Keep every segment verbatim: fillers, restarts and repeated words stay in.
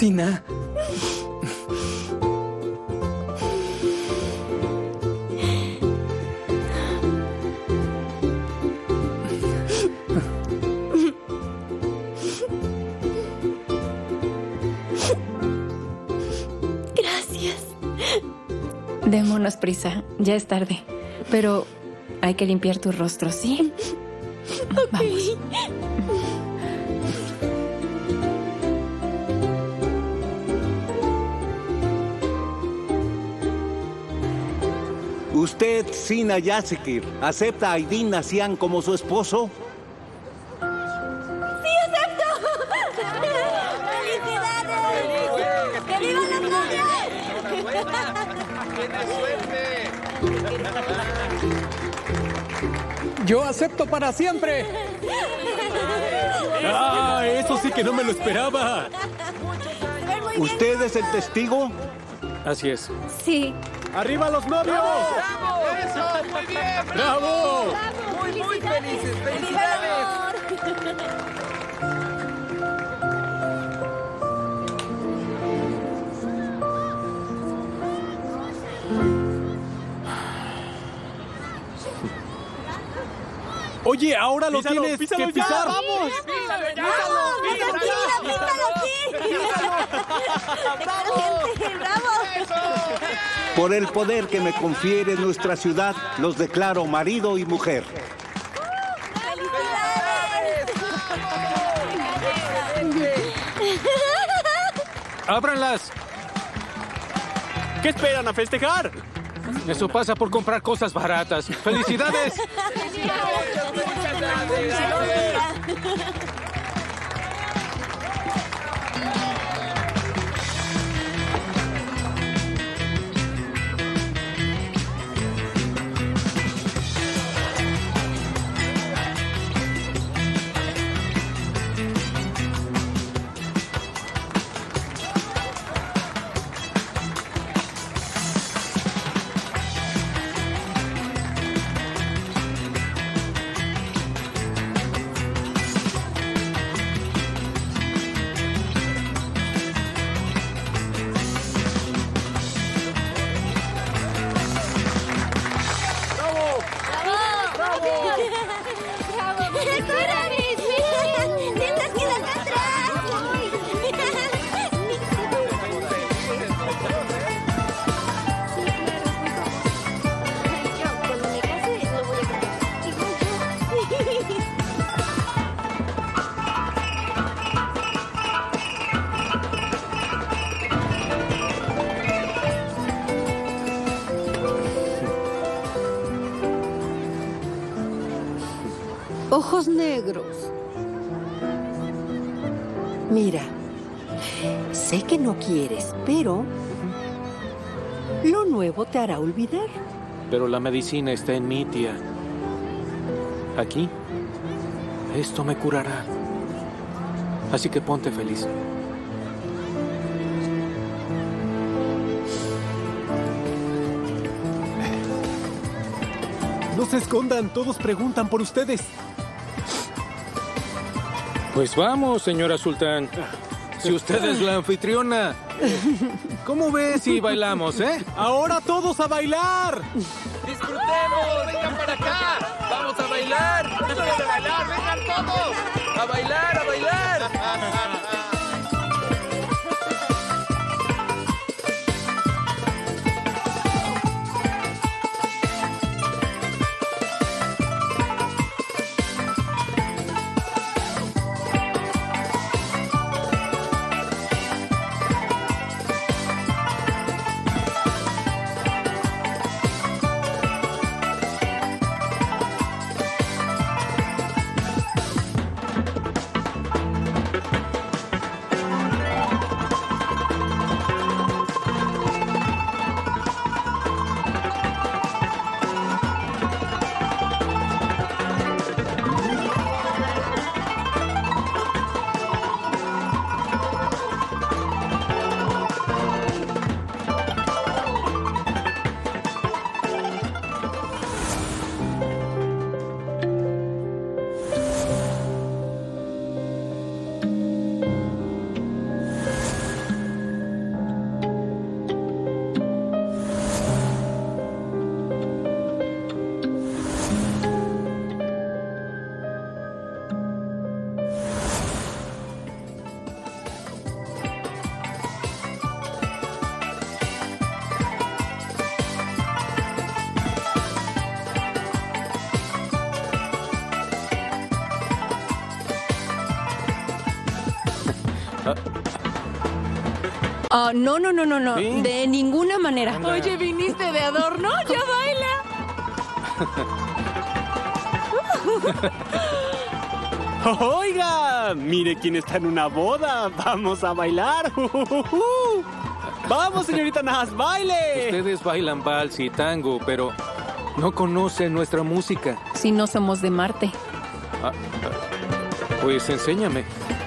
Sina. Gracias. Démonos prisa, ya es tarde. Pero hay que limpiar tu rostro, ¿sí? Ok. Vamos. ¿Usted, Sina Yasekir, acepta a Aydin Nacian como su esposo? ¡Sí, acepto! ¡Felicidades! ¡Que viva la novia! ¡Tienes suerte! Yo acepto para siempre. ¡Ah! Eso sí que no me lo esperaba. ¿Usted es el testigo? Así es. Sí. ¡Arriba los novios! ¡Bravo! ¡Eso! ¡Muy bien! ¡Bravo! ¡Muy, muy felices! ¡Felicidades! Oye, ahora lo Písalo, tienes písalo que ya, pisar. ¡vamos! ¡Písalo ya! ¡Vamos! ¡Písalo ¡Písalo, písalo aquí! ¡Bravo! ¡Bravo! Por el poder que me confiere nuestra ciudad, los declaro marido y mujer. ¡Ábranlas! ¿Qué esperan a festejar? Eso pasa por comprar cosas baratas. ¡Felicidades! ¡Muchas gracias! ¡Espérame! ¡Tienes que darme atrás! Cuando me case, lo voy a cantar. Ojos negros. Mira, sé que no quieres, pero lo nuevo te hará olvidar. Pero la medicina está en mí, tía. Aquí. Esto me curará. Así que ponte feliz. No se escondan, todos preguntan por ustedes. Pues vamos, señora Sultán. Si usted es la anfitriona. ¿Cómo ves si bailamos, eh? ¡Ahora todos a bailar! ¡Disfrutemos! ¡Vengan para acá! ¡Vamos a bailar! ¡Vamos a bailar! ¡Vengan todos! ¡A bailar, a bailar! Oh, no, no, no, no, no. ¿Sí? De ninguna manera. Anda. Oye, ¿viniste de adorno? ¡Ya baila! Oiga, mire quién está en una boda. Vamos a bailar. Vamos, señorita Nas, baile. Ustedes bailan vals y tango, pero no conocen nuestra música. Si no somos de Marte. Ah, ah, pues enséñame.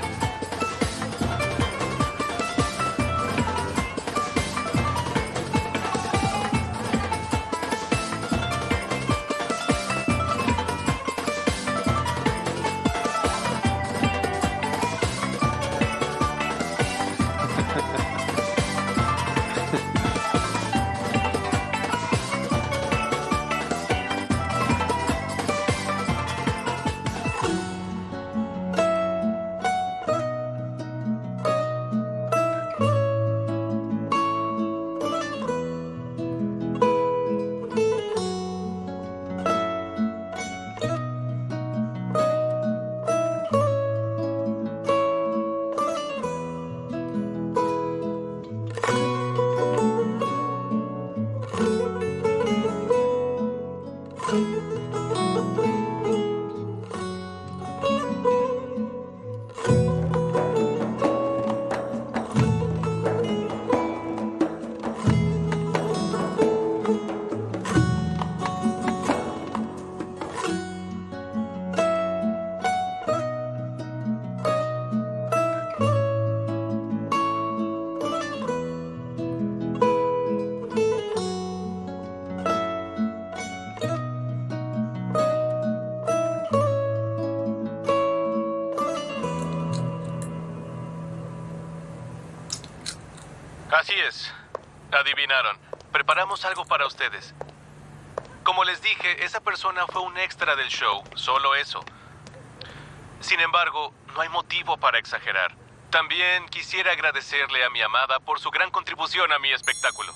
Así es. Adivinaron. Preparamos algo para ustedes. Como les dije, esa persona fue un extra del show. Solo eso. Sin embargo, no hay motivo para exagerar. También quisiera agradecerle a mi amada por su gran contribución a mi espectáculo.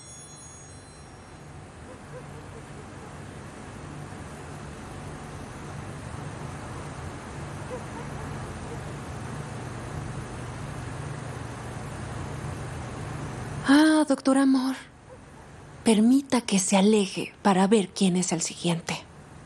Ah, doctor Amor. Permita que se aleje para ver quién es el siguiente.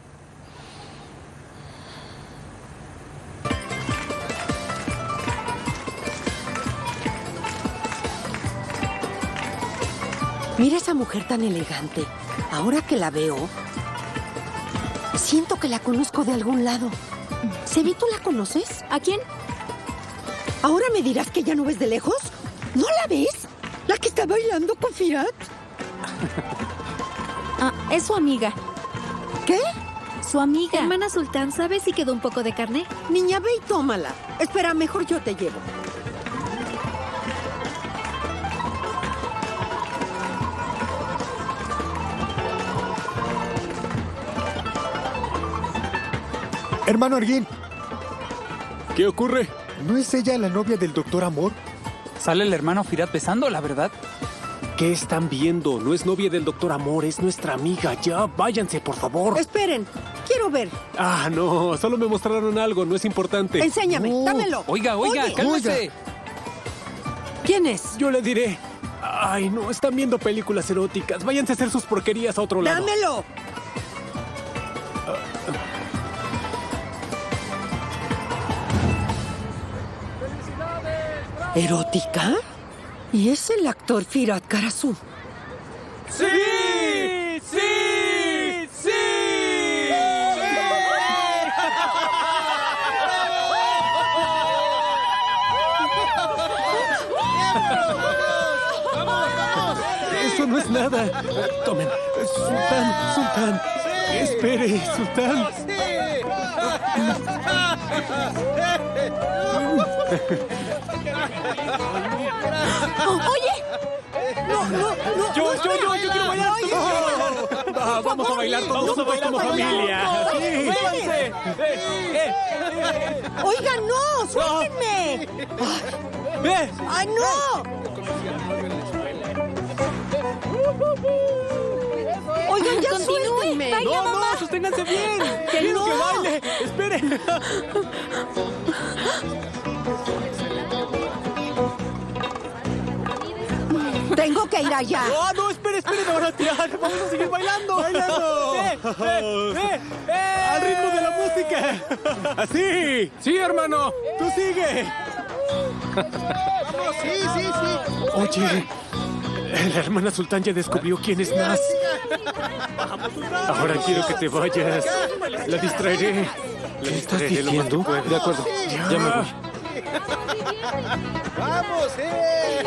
Mira esa mujer tan elegante. Ahora que la veo, siento que la conozco de algún lado. ¿Sebi, tú la conoces? ¿A quién? ¿Ahora me dirás que ya no ves de lejos? ¿No la ves? ¿La que está bailando con Firat? Ah, es su amiga. ¿Qué? Su amiga. Hermana Sultán, ¿sabes si quedó un poco de carne? Niña, ve y tómala. Espera, mejor yo te llevo. Hermano Arguín, ¿Qué ocurre? ¿no es ella la novia del doctor Amor? Sale el hermano Firat besando, la verdad. ¿Qué están viendo? No es novia del doctor Amor, es nuestra amiga. Ya, váyanse, por favor. Esperen, quiero ver. Ah, no, solo me mostraron algo, no es importante. Enséñame, No. dámelo. Oiga, oiga, Oye, cálmese. ¿Quién es? Yo le diré. Ay, no, están viendo películas eróticas. Váyanse a hacer sus porquerías a otro lado. ¡Dámelo! ¿Erótica? ¿Y es el actor Firat Karasu? ¡Sí! ¡Sí! ¡Sí! Eso no es nada. Tomen. Sultán, Sultán. Espere, Sultán. Oh, ¡oye! No, no, no. Yo, no, yo, yo, yo quiero bailar. Oye, Todos quiero bailar. Va, vamos a bailar todos no, juntos como no, familia. no, Sí. muévanse. Eh, eh, eh, Oiga, no, suéltenme. eh. ¡Ay, no! Oigan, ya suéltenme. No, no, sosténganse bien. Que Quiero no. que baile. Esperen. Tengo que ir allá. ¡Oh, no! ¡Espere, espere! ¡Me van a tirar! ¡Vamos a seguir bailando! ¡Bailando! ¡Eh, eh, eh, eh! ¡Al ritmo de la música! ¡Así! ¡Sí, hermano! ¡Tú sigue! ¡Vamos! ¡Sí, sí, sí! Oye, la hermana Sultán ya descubrió quién es Naz. Ahora quiero que te vayas. La distraeré. ¿Qué estás diciendo? De acuerdo, ya, ya me voy. ¡Vamos, eh!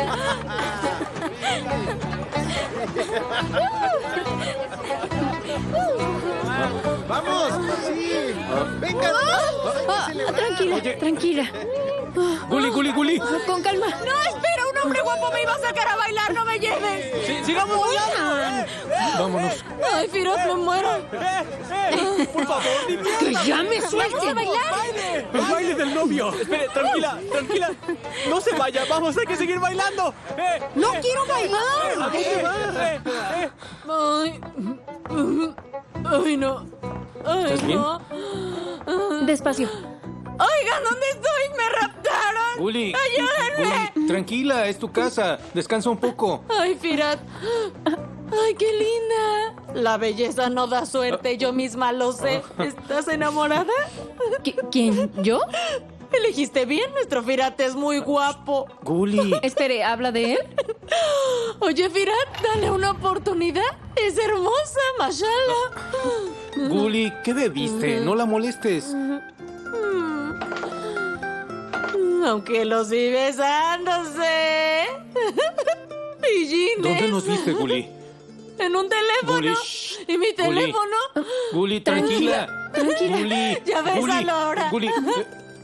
¡Vamos! ¡Sí! ¡Venga! Ah, tranquila, Oye. tranquila. ¡Guli, Guli, Guli! Con calma. ¡No, espera! ¡Un hombre guapo me iba a sacar a bailar! ¡No me lleves! Sí, ¡sigamos bailando! Vámonos. Ay, Firot, me muero. ¡Por favor, divierta! ¡Que ya me suelte! ¡El baile del novio! Espere, tranquila, tranquila. No se vaya, vamos, hay que seguir bailando. Eh, ¡No eh, quiero bailar! ¿A dónde va? Eh, eh. Ay. Ay, no. Ay, ¿Estás bien? no. Despacio. Oigan, ¿dónde estoy? ¡Me raptaron! Guli. ¡Ayúdenme! Guli, tranquila, es tu casa. Descansa un poco. Ay, Firat. Ay, qué linda. La belleza no da suerte, yo misma lo sé. ¿Estás enamorada? ¿Qui- ¿Quién? ¿Yo? Elegiste bien, nuestro Firat es muy guapo. Guli. Espere, ¿habla de él? Oye, Firat, dale una oportunidad. Es hermosa, mashallah. Guli, ¿qué bebiste? No la molestes. Aunque los vi besándose. Pillines. ¿Dónde nos viste, Guli? En un teléfono. Guli, shh. ¿Y mi Guli. teléfono? Guli, tranquila. Tranquila. Guli. Ya ves, Guli, Alora. Guli. eh,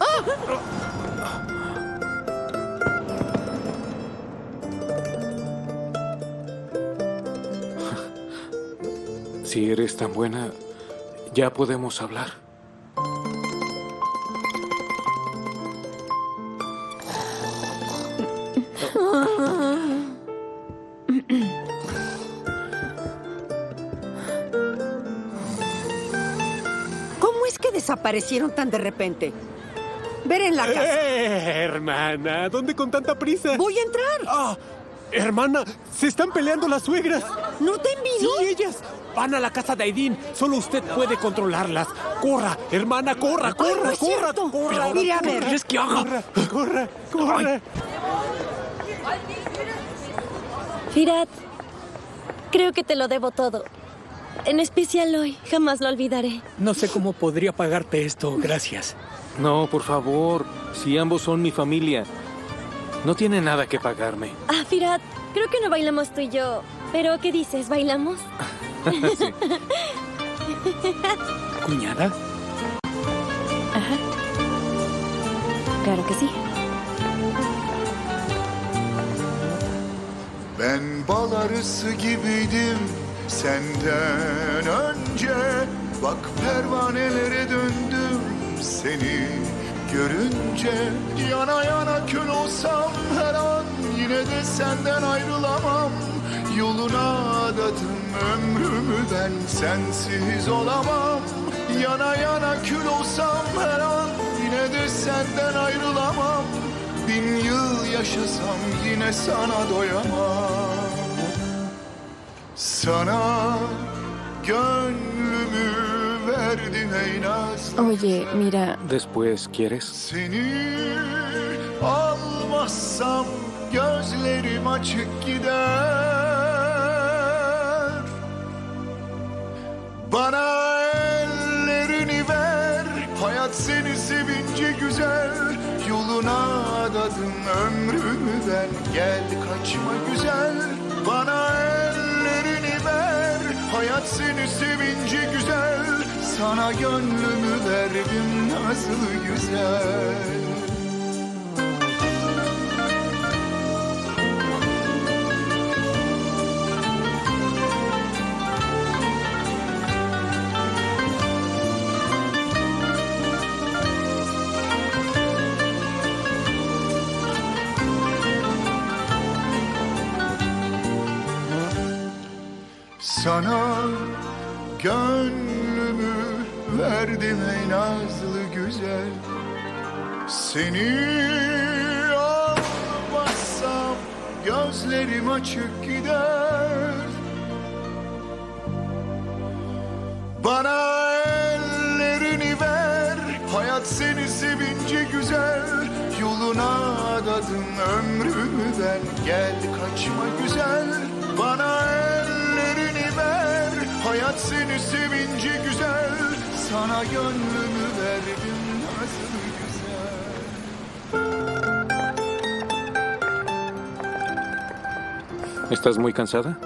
Si eres tan buena, ya podemos hablar. ¿Cómo es que desaparecieron tan de repente? Ver en la casa. Eh, hermana, ¿dónde con tanta prisa? Voy a entrar. Ah, hermana, se están peleando las suegras. ¿No te envidio? Sí, ellas van a la casa de Aidín. Solo usted puede controlarlas. Corra, hermana, corra, corra, Ay, no es corra, cierto. corra. Iré a ¿Qué ver. quieres que haga? Corra, corra, corra. Firat, creo que te lo debo todo. En especial hoy. Jamás lo olvidaré. No sé cómo podría pagarte esto. Gracias. No, por favor. Si ambos son mi familia, no tiene nada que pagarme. Ah, Firat, creo que no bailamos tú y yo. Pero, ¿qué dices? ¿Bailamos? Sí. ¿Cuñada? Ajá. Claro que sí. Ben bal arısı gibiydim senden önce. Bak pervanelere döndüm seni görünce. Yana yana kül olsam her an yine de senden ayrılamam. Yoluna adadım ömrümü ben sensiz olamam. Yana yana kül olsam her an yine de senden ayrılamam. Bin yıl yaşasam yine sana doyamam. Sana gönlümü verdim ey nazlı. Oye, mira. Después, ¿quieres? Seni almazsam gözlerim açık gider. Bana ellerini ver, hayat seni sevince güzel. Yoluna adadım ömrümü ben, gel kaçma güzel. Bana ellerini ver, hayat seni sevince güzel. Sana gönlümü verdim nazlı güzel. Sana gönlümü verdim ey nazlı güzel. Seni almazsam gözlerim açık gider. Bana ellerini ver, hayat seni sevince güzel. Yoluna adadım ömrümden, gel kaçma güzel. Bana ellerini ver, hayat seni sevince güzel. Sana gönlümü verdim nasıl güzel. ¿Estás muy cansada?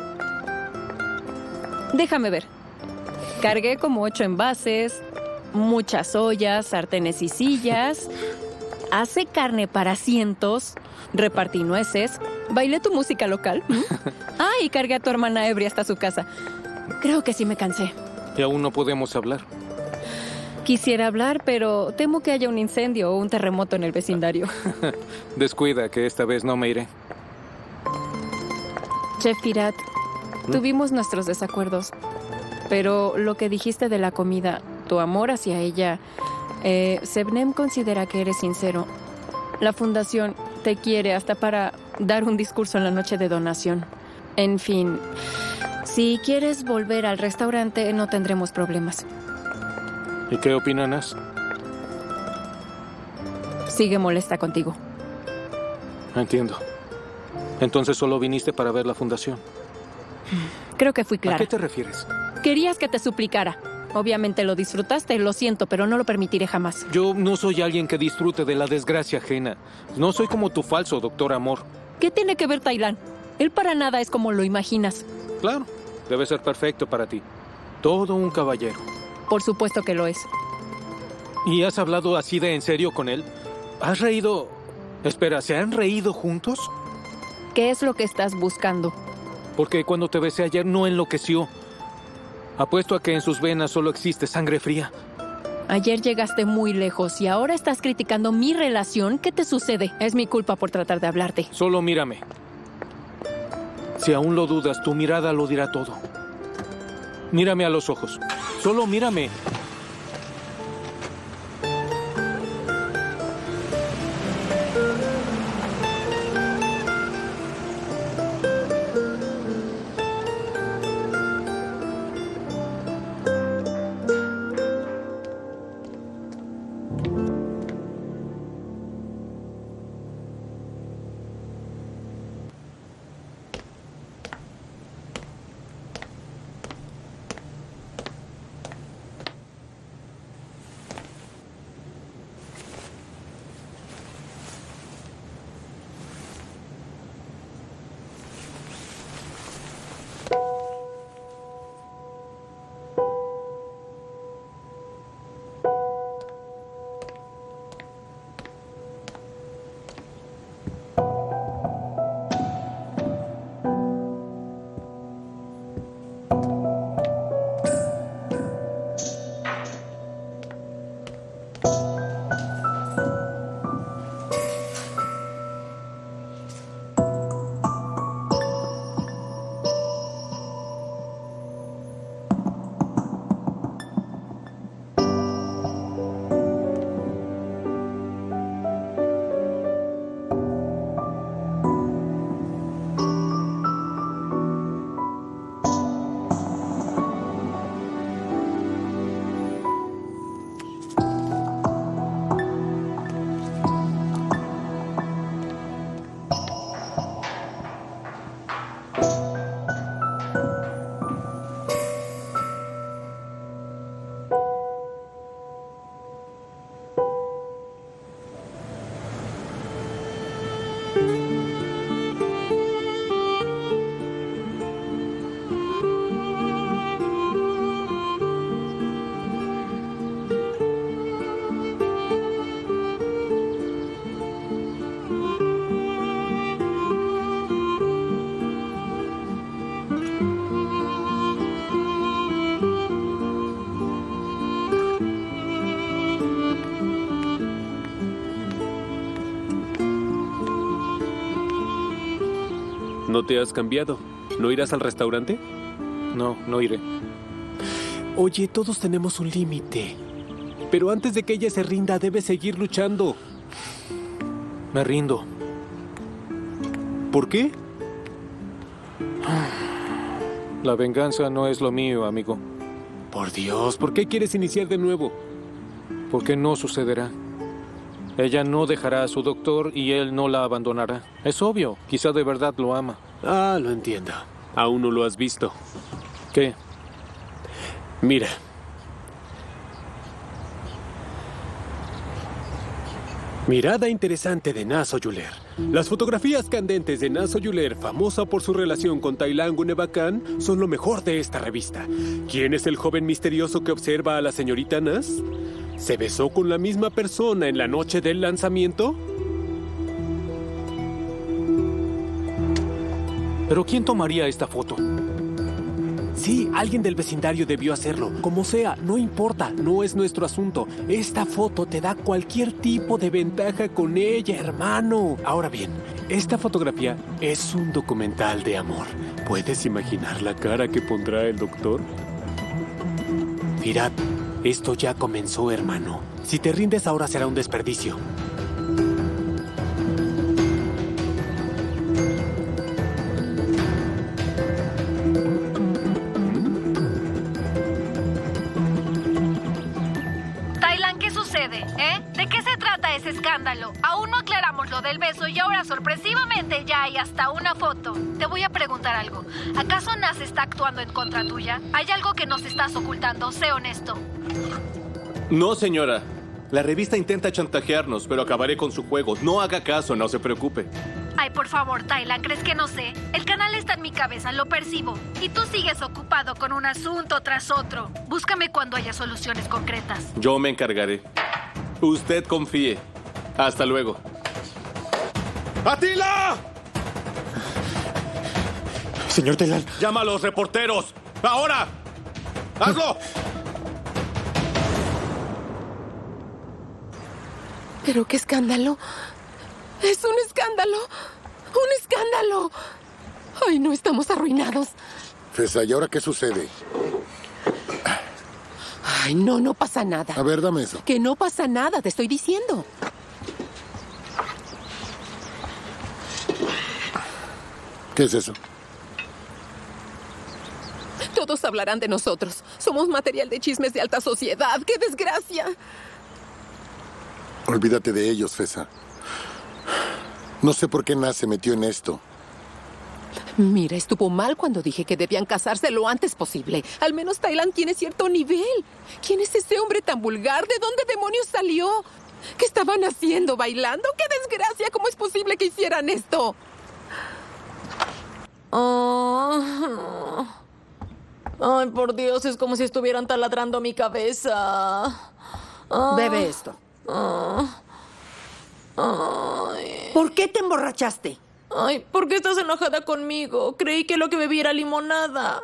Déjame ver. Cargué como ocho envases, muchas ollas, sartenes y sillas. Hace carne para cientos. Repartí nueces. Bailé tu música local. ¿Mm? Ah, y cargué a tu hermana ebria hasta su casa. Creo que sí me cansé. Y aún no podemos hablar. Quisiera hablar, pero temo que haya un incendio o un terremoto en el vecindario. Descuida, que esta vez no me iré. Chef Firat, tuvimos nuestros desacuerdos, pero lo que dijiste de la comida, tu amor hacia ella, eh, Sebnem considera que eres sincero. La fundación te quiere hasta para dar un discurso en la noche de donación. En fin, si quieres volver al restaurante, no tendremos problemas. ¿Y qué opina Nas? Sigue molesta contigo. Entiendo. Entonces solo viniste para ver la fundación. Creo que fui clara. ¿A qué te refieres? Querías que te suplicara. Obviamente lo disfrutaste, lo siento, pero no lo permitiré jamás. Yo no soy alguien que disfrute de la desgracia ajena. No soy como tu falso doctor Amor. ¿Qué tiene que ver Taylan? Él para nada es como lo imaginas. Claro, debe ser perfecto para ti. Todo un caballero. Por supuesto que lo es. ¿Y has hablado así de en serio con él? ¿Has reído? Espera, ¿se han reído juntos? ¿Qué es lo que estás buscando? Porque cuando te besé ayer no enloqueció. Apuesto a que en sus venas solo existe sangre fría. Ayer llegaste muy lejos y ahora estás criticando mi relación. ¿Qué te sucede? Es mi culpa por tratar de hablarte. Solo mírame. Si aún lo dudas, tu mirada lo dirá todo. Mírame a los ojos. Solo mírame. ¿No te has cambiado? ¿No irás al restaurante? No, no iré. Oye, todos tenemos un límite. Pero antes de que ella se rinda, debes seguir luchando. Me rindo. ¿Por qué? La venganza no es lo mío, amigo. Por Dios, ¿por qué quieres iniciar de nuevo? Porque no sucederá. Ella no dejará a su doctor y él no la abandonará. Es obvio, quizá de verdad lo ama. Ah, lo entiendo. Aún no lo has visto. ¿Qué? Mira. Mirada interesante de Na Soyuler. Las fotografías candentes de Na Soyuler, famosa por su relación con Tailang Gunebakan, son lo mejor de esta revista. ¿Quién es el joven misterioso que observa a la señorita Nas? ¿Se besó con la misma persona en la noche del lanzamiento? ¿Pero quién tomaría esta foto? Sí, alguien del vecindario debió hacerlo. Como sea, no importa, no es nuestro asunto. Esta foto te da cualquier tipo de ventaja con ella, hermano. Ahora bien, esta fotografía es un documental de amor. ¿Puedes imaginar la cara que pondrá el doctor? Firat, esto ya comenzó, hermano. Si te rindes ahora será un desperdicio. ¿Eh? ¿De qué se trata ese escándalo? Aún no aclaramos lo del beso y ahora sorpresivamente ya hay hasta una foto. Te voy a preguntar algo. ¿Acaso Nas está actuando en contra tuya? ¿Hay algo que nos estás ocultando? Sé honesto. No, señora. La revista intenta chantajearnos, pero acabaré con su juego. No haga caso, no se preocupe. Ay, por favor, Tailang, ¿crees que no sé? El canal está en mi cabeza, lo percibo. Y tú sigues ocupado con un asunto tras otro. Búscame cuando haya soluciones concretas. Yo me encargaré. Usted confíe. Hasta luego. ¡Atila! Señor Tailang. Llama a los reporteros. ¡Ahora! ¡Hazlo! ¿Pero qué escándalo? ¡Es un escándalo! ¡Un escándalo! ¡Ay, no, estamos arruinados! Fesa, ¿y ahora qué sucede? Ay, no, no pasa nada. A ver, dame eso. Que no pasa nada, te estoy diciendo. ¿Qué es eso? Todos hablarán de nosotros. Somos material de chismes de alta sociedad. ¡Qué desgracia! Olvídate de ellos, Fesa. No sé por qué Nas se metió en esto. Mira, estuvo mal cuando dije que debían casarse lo antes posible. Al menos Tailang tiene cierto nivel. ¿Quién es ese hombre tan vulgar? ¿De dónde demonios salió? ¿Qué estaban haciendo? ¿Bailando? ¡Qué desgracia! ¿Cómo es posible que hicieran esto? Oh. Ay, por Dios, es como si estuvieran taladrando mi cabeza. Oh. Bebe esto. Oh. Ay. ¿Por qué te emborrachaste? Ay, ¿por qué estás enojada conmigo? Creí que lo que bebí era limonada.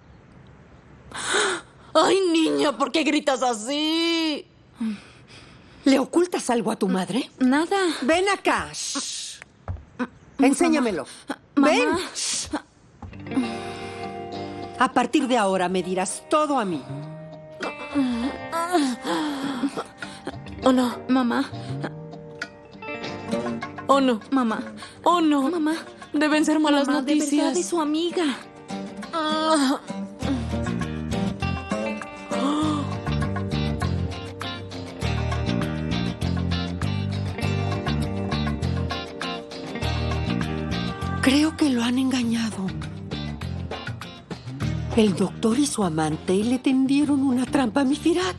Ay, niña, ¿por qué gritas así? ¿Le ocultas algo a tu madre? Nada. Ven acá. Shh. Enséñamelo. Mamá. Ven. Shh. A partir de ahora me dirás todo a mí. Oh, no. Mamá. Oh, no. Mamá. Oh, no. Mamá. Deben ser malas Mamá, noticias. De verdad, es su amiga. Ah. Creo que lo han engañado. El doctor y su amante le tendieron una trampa a mi Firat.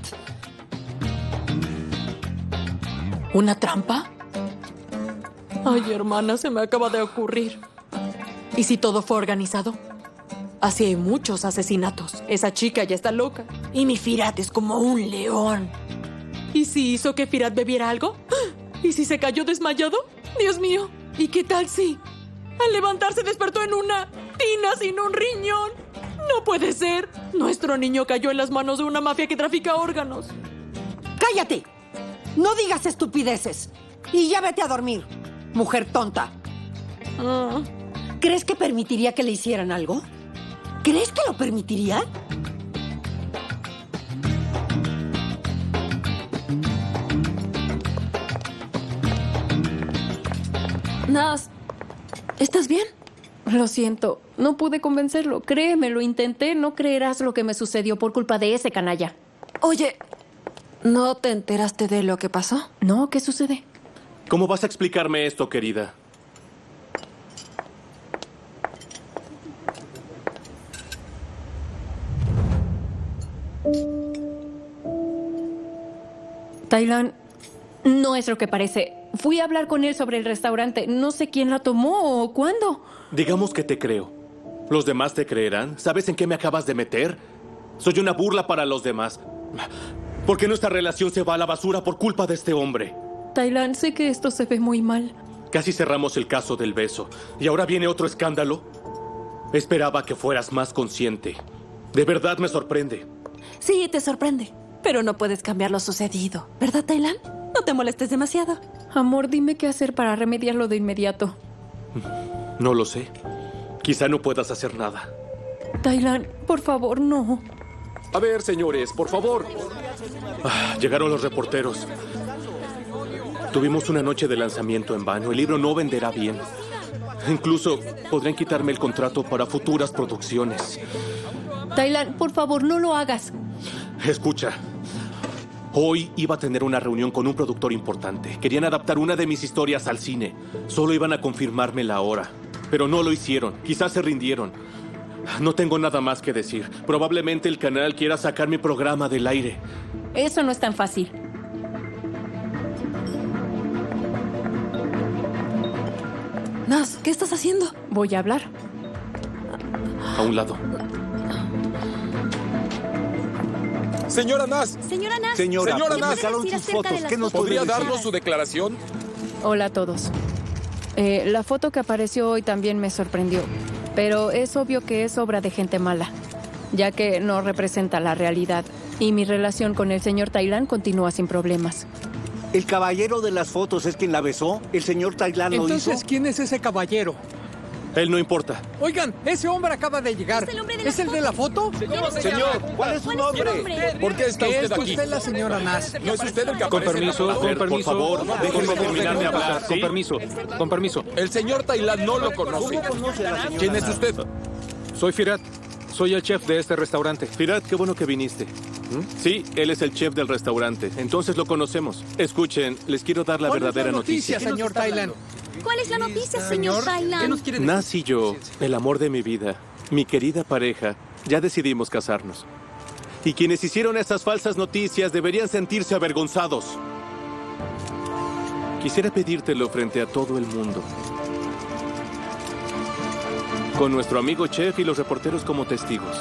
¿Una trampa? Ay, hermana, se me acaba de ocurrir. ¿Y si todo fue organizado? Así hay muchos asesinatos. Esa chica ya está loca. Y mi Firat es como un león. ¿Y si hizo que Firat bebiera algo? ¿Y si se cayó desmayado? Dios mío. ¿Y qué tal si al levantarse despertó en una tina sin un riñón? No puede ser. Nuestro niño cayó en las manos de una mafia que trafica órganos. ¡Cállate! No digas estupideces. Y ya vete a dormir, mujer tonta. Ah. ¿Crees que permitiría que le hicieran algo? ¿Crees que lo permitiría? Nas, ¿estás bien? Lo siento, No pude convencerlo. Créeme, lo intenté. No creerás lo que me sucedió por culpa de ese canalla. Oye, ¿no te enteraste de lo que pasó? No, ¿qué sucede? ¿Cómo vas a explicarme esto, querida? Taylan, no es lo que parece. Fui a hablar con él sobre el restaurante. No sé quién la tomó o cuándo. Digamos que te creo. ¿Los demás te creerán? ¿Sabes en qué me acabas de meter? Soy una burla para los demás. ¿Por qué nuestra relación se va a la basura por culpa de este hombre? Taylan, sé que esto se ve muy mal. Casi cerramos el caso del beso. ¿Y ahora viene otro escándalo? Esperaba que fueras más consciente. De verdad me sorprende. Sí, te sorprende. Pero no puedes cambiar lo sucedido. ¿Verdad, Taylan? No te molestes demasiado. Amor, dime qué hacer para remediarlo de inmediato. No lo sé. Quizá no puedas hacer nada. Taylan, por favor, no. A ver, señores, por favor. Ah, llegaron los reporteros. Tuvimos una noche de lanzamiento en vano. El libro no venderá bien. Incluso podrían quitarme el contrato para futuras producciones. Taylan, por favor, no lo hagas. Escucha. Hoy iba a tener una reunión con un productor importante. Querían adaptar una de mis historias al cine. Solo iban a confirmarme la hora. Pero no lo hicieron. Quizás se rindieron. No tengo nada más que decir. Probablemente el canal quiera sacar mi programa del aire. Eso no es tan fácil. Nas, ¿qué estás haciendo? Voy a hablar. A un lado. Señora Nas. Señora Nas. Señora, Señora Nas. sus fotos. ¿Qué nos podría darnos su declaración? Hola a todos. Eh, la foto que apareció hoy también me sorprendió. Pero es obvio que es obra de gente mala, ya que no representa la realidad. Y mi relación con el señor Taylan continúa sin problemas. ¿El caballero de las fotos es quien la besó? ¿El señor Taylan lo hizo? Entonces, ¿quién es ese caballero? Él no importa. Oigan, ese hombre acaba de llegar. ¿Es el hombre de, ¿Es el de la foto? Señor, ¿cuál es su nombre? ¿Por qué está usted ¿Es aquí? usted la señora Nas? ¿No es usted el que Con aparece en la permiso, foto? con permiso. Por favor, déjenme terminar de hablar. Con ¿sí? permiso, con permiso. El señor Taylan no lo conoce. ¿Cómo conoce a la señora ¿Quién es Nas? usted? Soy Firat. Soy el chef de este restaurante. Firat, qué bueno que viniste. Sí, él es el chef del restaurante. Entonces lo conocemos. Escuchen, les quiero dar la ¿Cuál es verdadera la noticia, noticia. señor Taylan? ¿Cuál es la noticia, señor Taylan? Nas y yo, el amor de mi vida, mi querida pareja, ya decidimos casarnos. Y quienes hicieron esas falsas noticias deberían sentirse avergonzados. Quisiera pedírtelo frente a todo el mundo. Con nuestro amigo chef y los reporteros como testigos.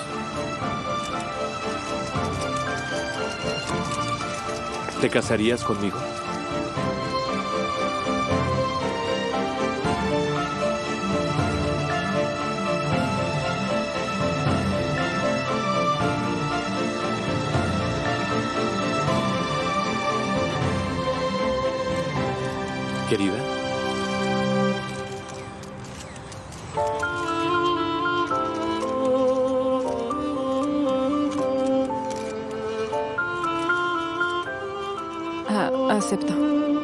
¿Te casarías conmigo? Querida. Ah, acepto.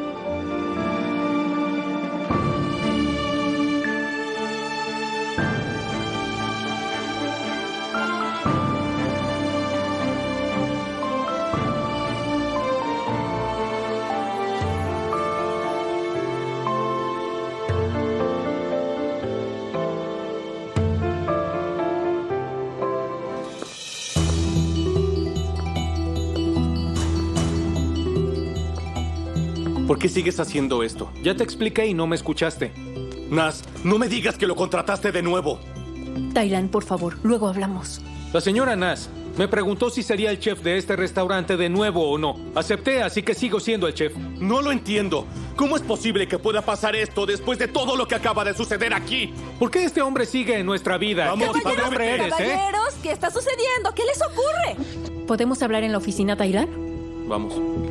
¿Por qué sigues haciendo esto? Ya te expliqué y no me escuchaste. Nas, no me digas que lo contrataste de nuevo. Taylan, por favor, luego hablamos. La señora Nas me preguntó si sería el chef de este restaurante de nuevo o no. Acepté, así que sigo siendo el chef. No lo entiendo. ¿Cómo es posible que pueda pasar esto después de todo lo que acaba de suceder aquí? ¿Por qué este hombre sigue en nuestra vida? Vamos, ¿Qué tipo de hombre eres, eh? Caballeros, ¿qué está sucediendo? ¿Qué les ocurre? ¿Podemos hablar en la oficina, Taylan? Vamos.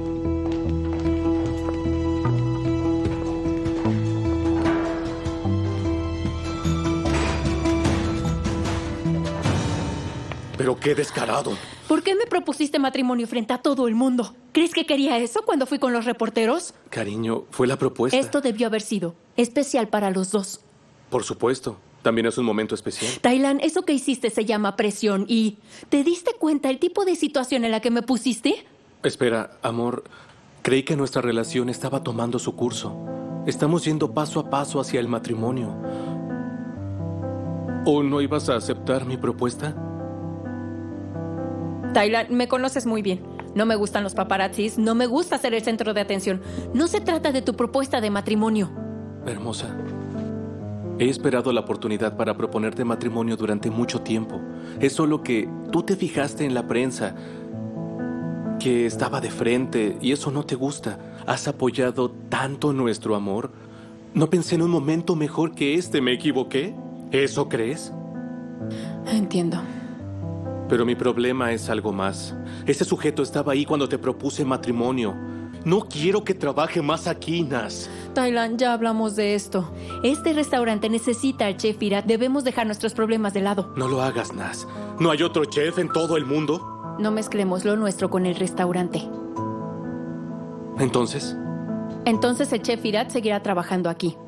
Pero qué descarado. ¿Por qué me propusiste matrimonio frente a todo el mundo? ¿Crees que quería eso cuando fui con los reporteros? Cariño, fue la propuesta. Esto debió haber sido especial para los dos. Por supuesto. También es un momento especial. Taylan, eso que hiciste se llama presión y... ¿te diste cuenta el tipo de situación en la que me pusiste? Espera, amor. Creí que nuestra relación estaba tomando su curso. Estamos yendo paso a paso hacia el matrimonio. ¿O no ibas a aceptar mi propuesta? Taylan, me conoces muy bien. No me gustan los paparazzis, no me gusta ser el centro de atención. No se trata de tu propuesta de matrimonio. Hermosa, he esperado la oportunidad para proponerte matrimonio durante mucho tiempo. Es solo que tú te fijaste en la prensa, que estaba de frente, y eso no te gusta. Has apoyado tanto nuestro amor. No pensé en un momento mejor que este. ¿Me equivoqué? ¿Eso crees? Entiendo. Pero mi problema es algo más. Ese sujeto estaba ahí cuando te propuse matrimonio. No quiero que trabaje más aquí, Naz. Taylan, ya hablamos de esto. Este restaurante necesita al chef Firat. Debemos dejar nuestros problemas de lado. No lo hagas, Naz. ¿No hay otro chef en todo el mundo? No mezclemos lo nuestro con el restaurante. ¿Entonces? Entonces el chef Firat seguirá trabajando aquí.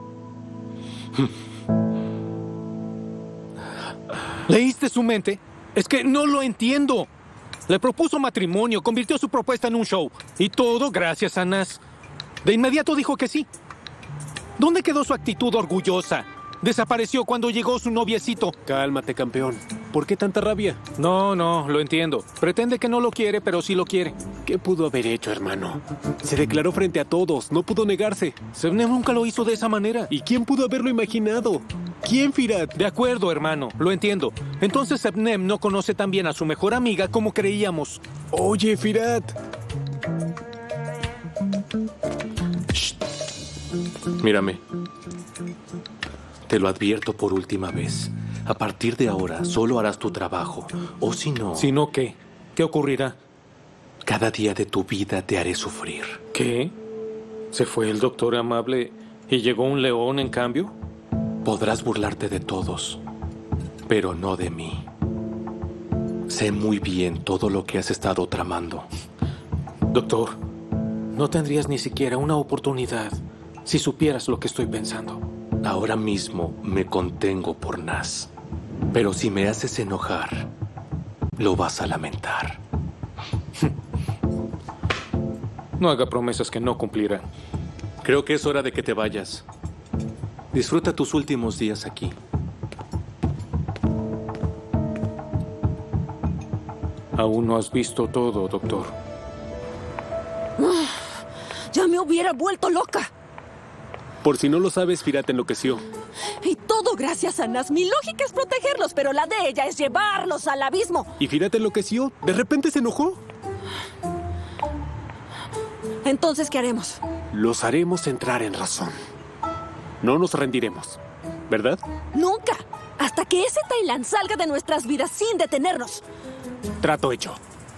¿Leíste su mente? Es que no lo entiendo. Le propuso matrimonio, convirtió su propuesta en un show. Y todo gracias a Naz. De inmediato dijo que sí. ¿Dónde quedó su actitud orgullosa? Desapareció cuando llegó su noviecito. Cálmate, campeón. ¿Por qué tanta rabia? No, no, lo entiendo. Pretende que no lo quiere, pero sí lo quiere. ¿Qué pudo haber hecho, hermano? Se declaró frente a todos, no pudo negarse. Sebnem nunca lo hizo de esa manera. ¿Y quién pudo haberlo imaginado? ¿Quién, Firat? De acuerdo, hermano, lo entiendo. Entonces Sebnem no conoce tan bien a su mejor amiga como creíamos. Oye, Firat. Shh. Mírame. Te lo advierto por última vez. A partir de ahora, solo harás tu trabajo. O si no... ¿Si no qué? ¿Qué ocurrirá? Cada día de tu vida te haré sufrir. ¿Qué? ¿Se fue el doctor amable y llegó un león en cambio? Podrás burlarte de todos, pero no de mí. Sé muy bien todo lo que has estado tramando. Doctor, no tendrías ni siquiera una oportunidad si supieras lo que estoy pensando. Ahora mismo me contengo por Naz. Pero si me haces enojar, lo vas a lamentar. No haga promesas que no cumplirá. Creo que es hora de que te vayas. Disfruta tus últimos días aquí. Aún no has visto todo, doctor. Ya me hubiera vuelto loca. Por si no lo sabes, Firat enloqueció. Y todo gracias a Naz. Mi lógica es protegerlos, pero la de ella es llevarlos al abismo. ¿Y Firat enloqueció? ¿De repente se enojó? Entonces, ¿qué haremos? Los haremos entrar en razón. No nos rendiremos, ¿verdad? Nunca. Hasta que ese Taylan salga de nuestras vidas sin detenernos. Trato hecho.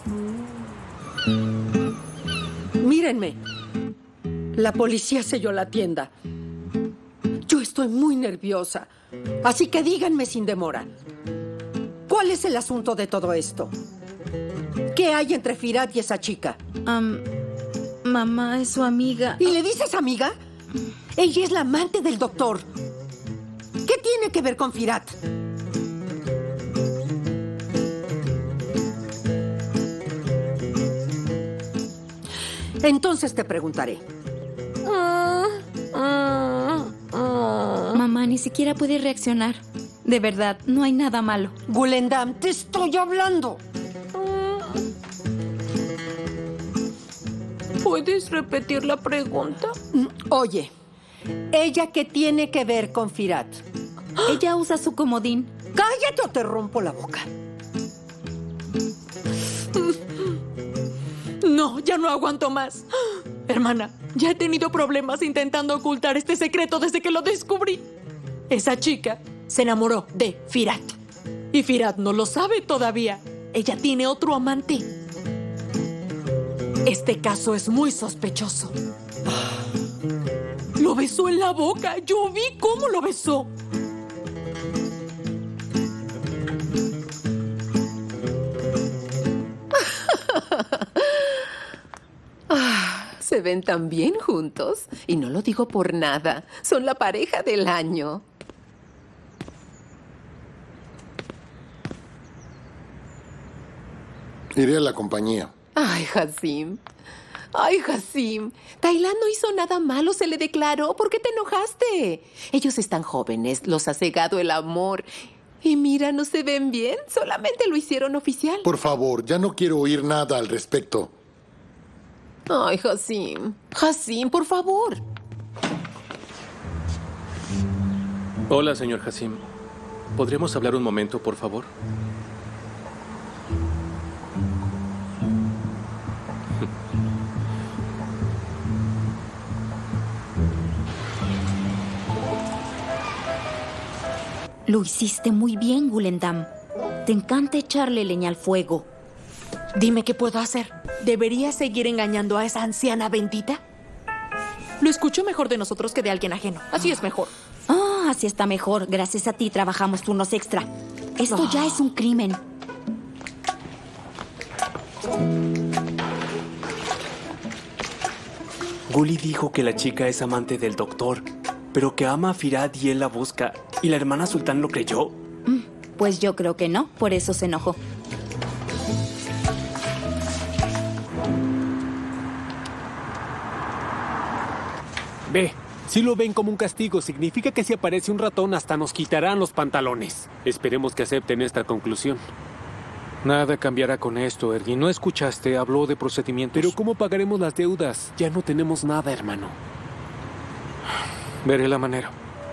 Mírenme. La policía selló la tienda. Yo estoy muy nerviosa. Así que díganme sin demora. ¿Cuál es el asunto de todo esto? ¿Qué hay entre Firat y esa chica? Um, mamá es su amiga. ¿Y le dices amiga? Ella es la amante del doctor. ¿Qué tiene que ver con Firat? Entonces te preguntaré. Mamá ni siquiera puede reaccionar. De verdad, no hay nada malo. Gulendam, te estoy hablando. ¿Puedes repetir la pregunta? Oye, ¿ella qué tiene que ver con Firat? Ella usa su comodín. Cállate o te rompo la boca. No, ya no aguanto más. Hermana, ya he tenido problemas intentando ocultar este secreto desde que lo descubrí. Esa chica se enamoró de Firat. Y Firat no lo sabe todavía. Ella tiene otro amante. Este caso es muy sospechoso. Lo besó en la boca. Yo vi cómo lo besó. Ah, se ven tan bien juntos. Y no lo digo por nada. Son la pareja del año. Iré a la compañía. Ay, Hasim. Ay, Hasim. Taylan no hizo nada malo, se le declaró. ¿Por qué te enojaste? Ellos están jóvenes, los ha cegado el amor. Y mira, no se ven bien, solamente lo hicieron oficial. Por favor, ya no quiero oír nada al respecto. Ay, Hasim. Hasim, por favor. Hola, señor Hasim. ¿Podríamos hablar un momento, por favor? Lo hiciste muy bien, Gulendam. Te encanta echarle leña al fuego. Dime qué puedo hacer. ¿Debería seguir engañando a esa anciana bendita? Lo escucho mejor de nosotros que de alguien ajeno. Así es mejor. Ah, así está mejor. Gracias a ti trabajamos turnos extra. Esto Oh. ya es un crimen. Guli dijo que la chica es amante del doctor, pero que ama a Firad y él la busca. ¿Y la hermana Sultán lo creyó? Mm, Pues yo creo que no, por eso se enojó. Ve, si lo ven como un castigo, significa que si aparece un ratón hasta nos quitarán los pantalones. Esperemos que acepten esta conclusión. Nada cambiará con esto, Ergin. ¿No escuchaste? Habló de procedimientos. Pero ¿cómo pagaremos las deudas? Ya no tenemos nada, hermano. Veré la manera.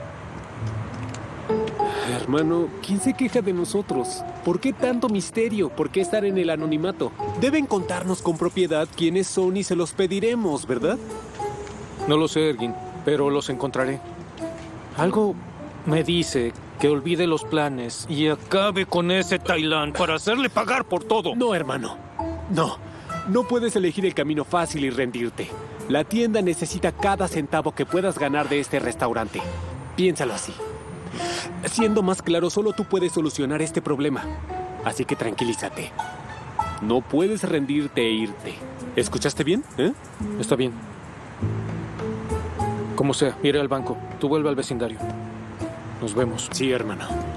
Hermano, ¿quién se queja de nosotros? ¿Por qué tanto misterio? ¿Por qué estar en el anonimato? Deben contarnos con propiedad quiénes son y se los pediremos, ¿verdad? No lo sé, Ergin, pero los encontraré. Algo me dice que olvide los planes y acabe con ese Taylan para hacerle pagar por todo. No, hermano. No. No puedes elegir el camino fácil y rendirte. La tienda necesita cada centavo que puedas ganar de este restaurante. Piénsalo así. Siendo más claro, solo tú puedes solucionar este problema. Así que tranquilízate. No puedes rendirte e irte. ¿Escuchaste bien? ¿Eh? Está bien. Como sea, iré al banco. Tú vuelve al vecindario. Nos vemos. Sí, hermano.